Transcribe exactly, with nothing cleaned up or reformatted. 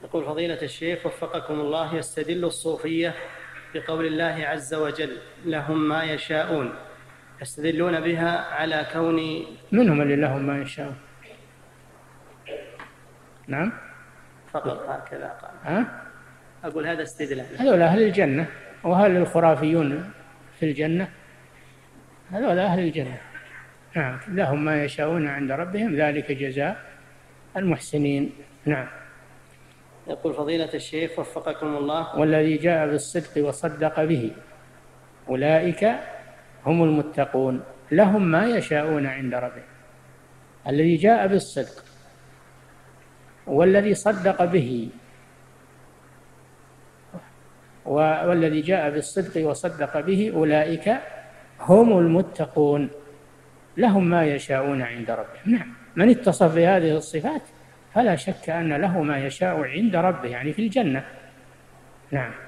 يقول فضيلة الشيخ وفقكم الله، يستدل الصوفية بقول الله عز وجل لهم ما يشاءون، يستدلون بها على كون منهم اللي لهم ما يشاءون؟ نعم فقط هكذا قال. ها؟ أقول هذا استدلال. هذول أهل الجنة، وهل الخرافيون في الجنة؟ هذول أهل الجنة. نعم، لهم ما يشاءون عند ربهم ذلك جزاء المحسنين. نعم. يقول فضيلة الشيخ وفقكم الله، والذي جاء بالصدق وصدق به أولئك هم المتقون لهم ما يشاءون عند ربهم. الذي جاء بالصدق والذي صدق به والذي جاء بالصدق وصدق به أولئك هم المتقون لهم ما يشاءون عند ربهم. نعم، من اتصف بهذه الصفات فلا شك أن له ما يشاء عند ربه، يعني في الجنة. نعم.